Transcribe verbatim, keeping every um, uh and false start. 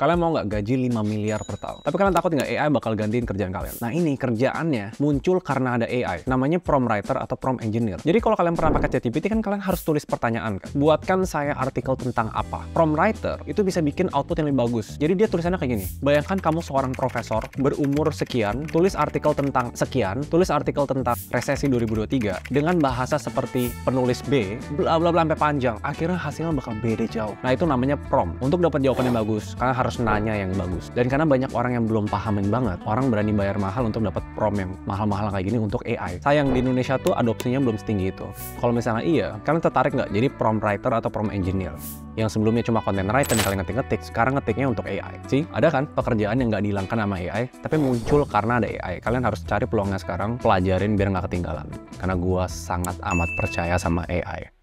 Kalian mau nggak gaji lima miliar per tahun? Tapi kalian takut nggak A I bakal gantiin kerjaan kalian? Nah ini kerjaannya muncul karena ada A I. Namanya prompt writer atau prompt engineer. Jadi kalau kalian pernah pakai ChatGPT kan kalian harus tulis pertanyaan kan. Buatkan saya artikel tentang apa. Prompt writer itu bisa bikin output yang lebih bagus. Jadi dia tulisannya kayak gini. Bayangkan kamu seorang profesor berumur sekian, tulis artikel tentang sekian, tulis artikel tentang resesi dua ribu dua puluh tiga dengan bahasa seperti penulis B, bla bla bla sampai panjang. Akhirnya hasilnya bakal beda jauh. Nah itu namanya prompt. Untuk dapat jawaban yang bagus, kalian harus nanya yang bagus. Dan karena banyak orang yang belum pahamin banget, orang berani bayar mahal untuk dapat prompt yang mahal-mahal kayak gini untuk A I. Sayang di Indonesia tuh adopsinya belum setinggi itu. Kalau misalnya iya, kalian tertarik nggak jadi prompt writer atau prompt engineer? Yang sebelumnya cuma content writer yang kalian ngetik-ngetik, sekarang ngetiknya untuk A I. Sih, ada kan pekerjaan yang nggak dihilangkan sama A I, tapi muncul karena ada A I. Kalian harus cari peluangnya sekarang, pelajarin biar nggak ketinggalan. Karena gua sangat amat percaya sama A I.